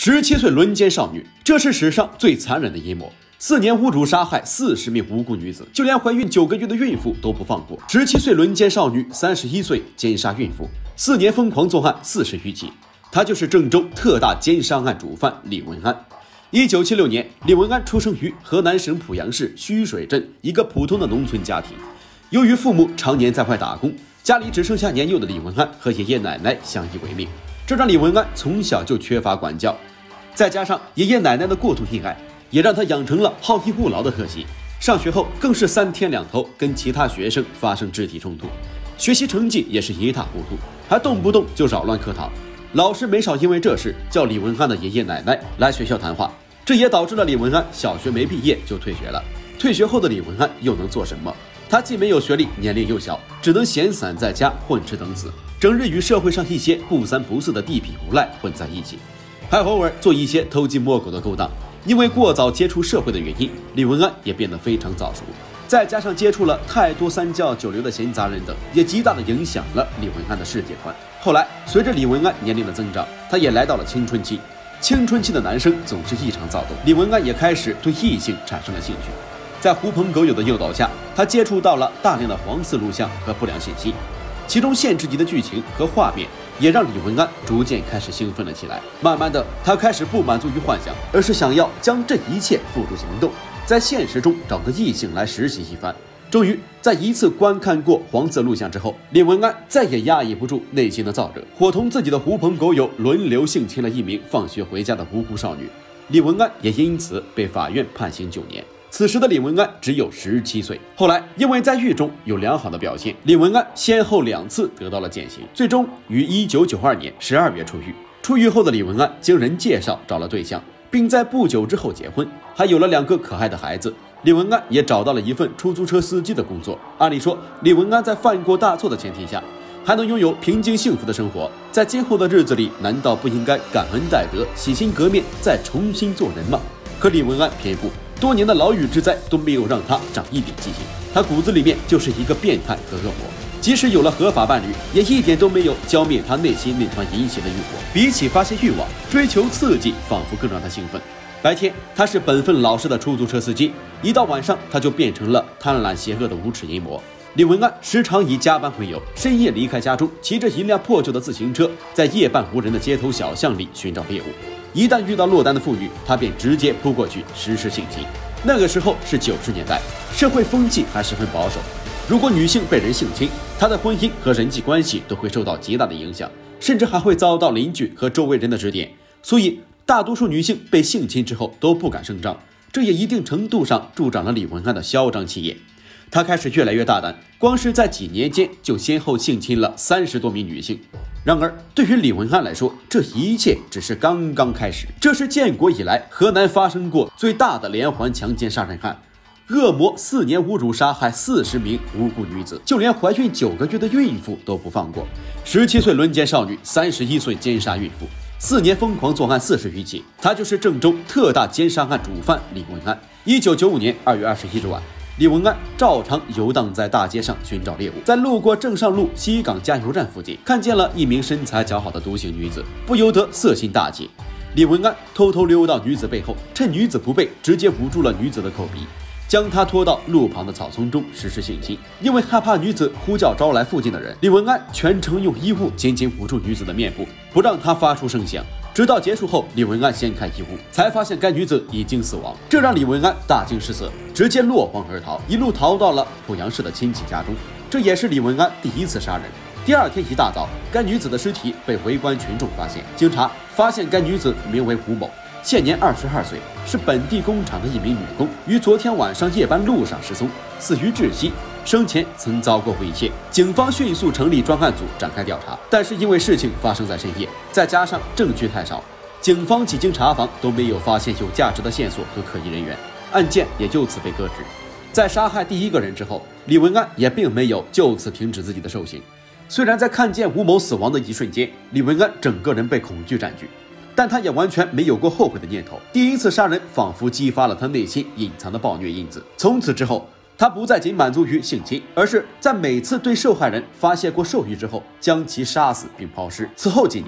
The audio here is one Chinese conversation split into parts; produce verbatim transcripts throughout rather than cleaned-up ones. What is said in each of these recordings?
十七岁轮奸少女，这是史上最残忍的阴谋。四年无主杀害四十名无辜女子，就连怀孕九个月的孕妇都不放过。十七岁轮奸少女，三十一岁奸杀孕妇，四年疯狂作案四十余起。他就是郑州特大奸杀案主犯李文安。一九七六年，李文安出生于河南省濮阳市虚水镇一个普通的农村家庭。由于父母常年在外打工，家里只剩下年幼的李文安和爷爷奶奶相依为命，这让李文安从小就缺乏管教。再加上爷爷奶奶的过度溺爱，也让他养成了好逸恶劳的特习。上学后更是三天两头跟其他学生发生肢体冲突，学习成绩也是一塌糊涂，还动不动就扰乱课堂。老师没少因为这事叫李文安的爷爷奶奶来学校谈话，这也导致了李文安小学没毕业就退学了。退学后的李文安又能做什么？他既没有学历，年龄又小，只能闲散在家混吃等死，整日与社会上一些不三不四的地痞无赖混在一起，还偶尔做一些偷鸡摸狗的勾当。因为过早接触社会的原因，李文安也变得非常早熟，再加上接触了太多三教九流的闲杂人等，也极大的影响了李文安的世界观。后来随着李文安年龄的增长，他也来到了青春期。青春期的男生总是异常躁动，李文安也开始对异性产生了兴趣。在狐朋狗友的诱导下，他接触到了大量的黄色录像和不良信息，其中限制级的剧情和画面也让李文安逐渐开始兴奋了起来。慢慢的，他开始不满足于幻想，而是想要将这一切付诸行动，在现实中找个异性来实习一番。终于在一次观看过黄色录像之后，李文安再也压抑不住内心的躁着，伙同自己的狐朋狗友轮流性侵了一名放学回家的无辜少女。李文安也因此被法院判刑九年。此时的李文安只有十七岁。后来因为在狱中有良好的表现，李文安先后两次得到了减刑，最终于一九九二年十二月出狱。出狱后的李文安经人介绍找了对象，并在不久之后结婚，还有了两个可爱的孩子。李文安也找到了一份出租车司机的工作。按理说，李文安在犯过大错的前提下，还能拥有平静幸福的生活，在今后的日子里，难道不应该感恩戴德，洗心革面，再重新做人吗？可李文安偏不，多年的牢狱之灾都没有让他长一点记性，他骨子里面就是一个变态和恶魔。即使有了合法伴侣，也一点都没有浇灭他内心那团隐血的欲火。比起发泄欲望，追求刺激仿佛更让他兴奋。白天他是本分老实的出租车司机，一到晚上他就变成了贪婪邪恶的无耻淫魔。李文安时常以加班为由，深夜离开家中，骑着一辆破旧的自行车，在夜半无人的街头小巷里寻找猎物。一旦遇到落单的妇女，他便直接扑过去实施性侵。那个时候是九十年代，社会风气还十分保守，如果女性被人性侵，她的婚姻和人际关系都会受到极大的影响，甚至还会遭到邻居和周围人的指点。所以大多数女性被性侵之后都不敢声张，这也一定程度上助长了李文安的嚣张气焰。他开始越来越大胆，光是在几年间就先后性侵了三十多名女性。然而对于李文安来说，这一切只是刚刚开始。这是建国以来河南发生过最大的连环强奸杀人案，恶魔四年无主杀害四十名无辜女子，就连怀孕九个月的孕妇都不放过。十七岁轮奸少女，三十一岁奸杀孕妇，四年疯狂作案四十余起。他就是郑州特大奸杀案主犯李文安。一九九五年二月二十一日晚，李文安照常游荡在大街上寻找猎物，在路过正上路西港加油站附近，看见了一名身材姣好的独行女子，不由得色心大起。李文安偷偷溜到女子背后，趁女子不备，直接捂住了女子的口鼻，将她拖到路旁的草丛中实施性侵。因为害怕女子呼叫招来附近的人，李文安全程用衣物紧紧捂住女子的面部，不让她发出声响。直到结束后，李文安掀开衣物，才发现该女子已经死亡，这让李文安大惊失色，直接落荒而逃，一路逃到了濮阳市的亲戚家中。这也是李文安第一次杀人。第二天一大早，该女子的尸体被围观群众发现，经查发现该女子名为吴某，现年二十二岁，是本地工厂的一名女工，于昨天晚上夜班路上失踪，死于窒息，生前曾遭过猥亵。警方迅速成立专案组展开调查，但是因为事情发生在深夜，再加上证据太少，警方几经查访都没有发现有价值的线索和可疑人员，案件也就此被搁置。在杀害第一个人之后，李文安也并没有就此停止自己的受刑。虽然在看见吴某死亡的一瞬间，李文安整个人被恐惧占据，但他也完全没有过后悔的念头。第一次杀人仿佛激发了他内心隐藏的暴虐因子。从此之后，他不再仅满足于性侵，而是在每次对受害人发泄过兽欲之后，将其杀死并抛尸。此后几年，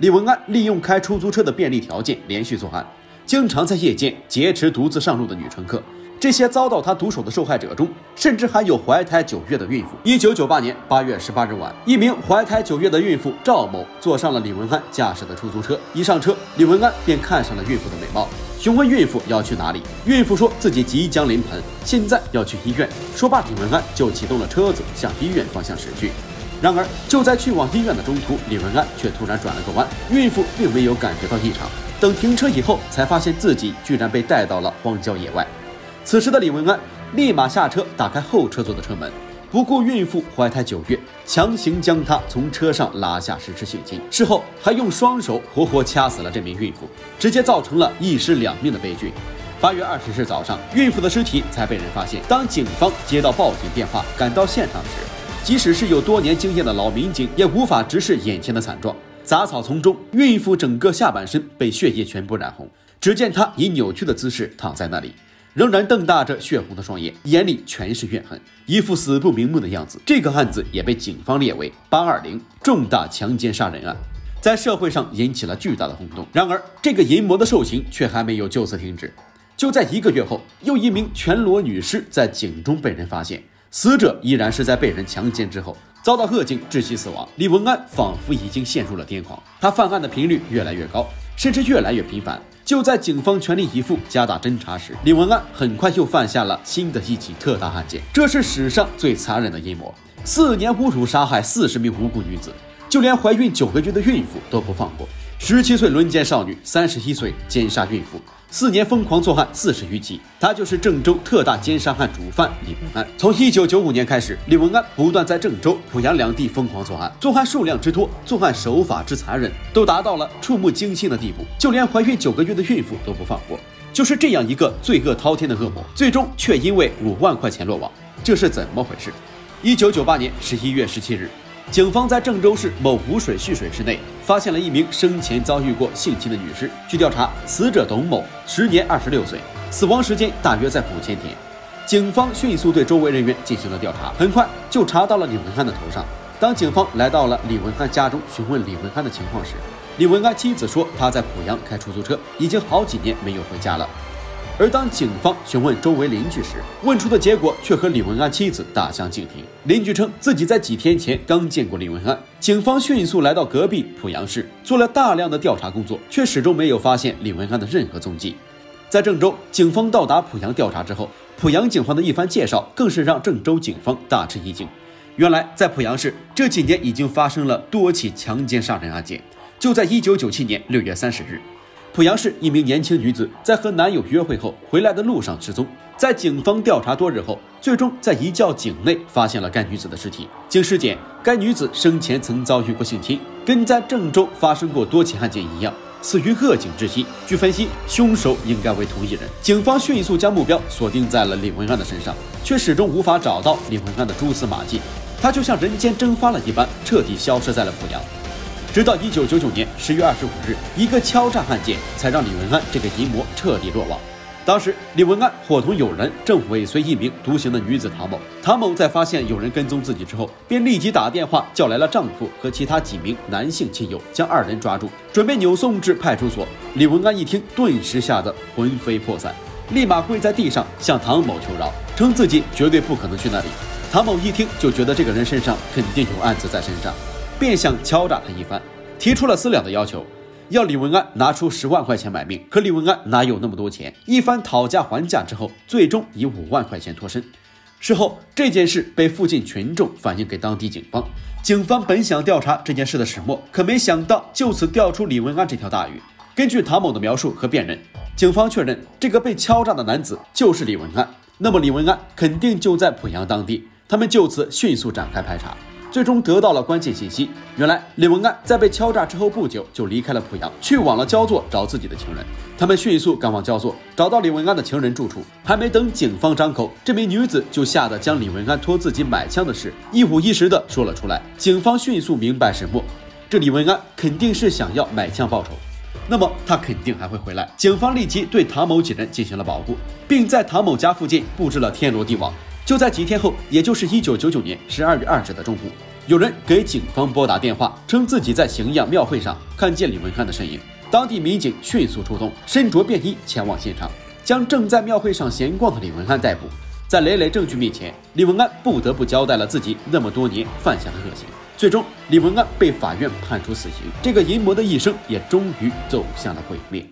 李文安利用开出租车的便利条件连续作案，经常在夜间劫持独自上路的女乘客。这些遭到他毒手的受害者中，甚至还有怀胎九月的孕妇。一九九八年八月十八日晚，一名怀胎九月的孕妇赵某坐上了李文安驾驶的出租车。一上车，李文安便看上了孕妇的美貌，询问孕妇要去哪里。孕妇说自己即将临盆，现在要去医院。说罢，李文安就启动了车子向医院方向驶去。然而，就在去往医院的中途，李文安却突然转了个弯，孕妇并没有感觉到异常。等停车以后，才发现自己居然被带到了荒郊野外。此时的李文安立马下车，打开后车座的车门，不顾孕妇怀胎九月，强行将她从车上拉下，实施性侵。事后还用双手活活掐死了这名孕妇，直接造成了一尸两命的悲剧。八月二十日早上，孕妇的尸体才被人发现。当警方接到报警电话，赶到现场时，即使是有多年经验的老民警，也无法直视眼前的惨状。杂草丛中，孕妇整个下半身被血液全部染红，只见她以扭曲的姿势躺在那里，仍然瞪大着血红的双眼，眼里全是怨恨，一副死不瞑目的样子。这个案子也被警方列为八二零重大强奸杀人案，在社会上引起了巨大的轰动。然而，这个淫魔的受刑却还没有就此停止。就在一个月后，又一名全裸女尸在井中被人发现，死者依然是在被人强奸之后遭到恶警窒息死亡。李文安仿佛已经陷入了癫狂，他犯案的频率越来越高，甚至越来越频繁。就在警方全力以赴加大侦查时，李文安很快又犯下了新的一起特大案件，这是史上最残忍的阴谋，四年侮辱杀害四十名无辜女子，就连怀孕九个月的孕妇都不放过。十七岁轮奸少女，三十一岁奸杀孕妇，四年疯狂作案四十余起，他就是郑州特大奸杀案主犯李文安。从一九九五年开始，李文安不断在郑州、濮阳两地疯狂作案，作案数量之多，作案手法之残忍，都达到了触目惊心的地步，就连怀孕九个月的孕妇都不放过。就是这样一个罪恶滔天的恶魔，最终却因为五万块钱落网，这是怎么回事？一九九八年十一月十七日，警方在郑州市某湖水蓄水池内发现了一名生前遭遇过性侵的女尸。据调查，死者董某时年二十六岁，死亡时间大约在五千天。警方迅速对周围人员进行了调查，很快就查到了李文安的头上。当警方来到了李文安家中询问李文安的情况时，李文安妻子说他在濮阳开出租车，已经好几年没有回家了。而当警方询问周围邻居时，问出的结果却和李文安妻子大相径庭。邻居称自己在几天前刚见过李文安。警方迅速来到隔壁濮阳市，做了大量的调查工作，却始终没有发现李文安的任何踪迹。在郑州，警方到达濮阳调查之后，濮阳警方的一番介绍更是让郑州警方大吃一惊。原来，在濮阳市这几年已经发生了多起强奸杀人案件。就在一九九七年六月三十日，濮阳市一名年轻女子在和男友约会后回来的路上失踪，在警方调查多日后，最终在一窖井内发现了该女子的尸体。经尸检，该女子生前曾遭遇过性侵，跟在郑州发生过多起案件一样，死于恶井窒息。据分析，凶手应该为同一人。警方迅速将目标锁定在了李文安的身上，却始终无法找到李文安的蛛丝马迹，他就像人间蒸发了一般，彻底消失在了濮阳。直到一九九九年十月二十五日，一个敲诈案件才让李文安这个淫魔彻底落网。当时，李文安伙同友人正尾随一名独行的女子唐某。唐某在发现有人跟踪自己之后，便立即打电话叫来了丈夫和其他几名男性亲友，将二人抓住，准备扭送至派出所。李文安一听，顿时吓得魂飞魄散，立马跪在地上向唐某求饶，称自己绝对不可能去那里。唐某一听就觉得这个人身上肯定有案子在身上，便想敲诈他一番，提出了私了的要求，要李文安拿出十万块钱买命。可李文安哪有那么多钱？一番讨价还价之后，最终以五万块钱脱身。事后，这件事被附近群众反映给当地警方。警方本想调查这件事的始末，可没想到就此钓出李文安这条大鱼。根据唐某的描述和辨认，警方确认这个被敲诈的男子就是李文安。那么李文安肯定就在濮阳当地，他们就此迅速展开排查。最终得到了关键信息，原来李文安在被敲诈之后不久就离开了濮阳，去往了焦作找自己的情人。他们迅速赶往焦作，找到李文安的情人住处，还没等警方张口，这名女子就吓得将李文安托自己买枪的事一五一十的说了出来。警方迅速明白始末，这李文安肯定是想要买枪报仇，那么他肯定还会回来。警方立即对唐某几人进行了保护，并在唐某家附近布置了天罗地网。就在几天后，也就是一九九九年十二月二日的中午， 有人给警方拨打电话，称自己在荥阳庙会上看见李文安的身影。当地民警迅速出动，身着便衣前往现场，将正在庙会上闲逛的李文安逮捕。在累累证据面前，李文安不得不交代了自己那么多年犯下的恶行。最终，李文安被法院判处死刑，这个淫魔的一生也终于走向了毁灭。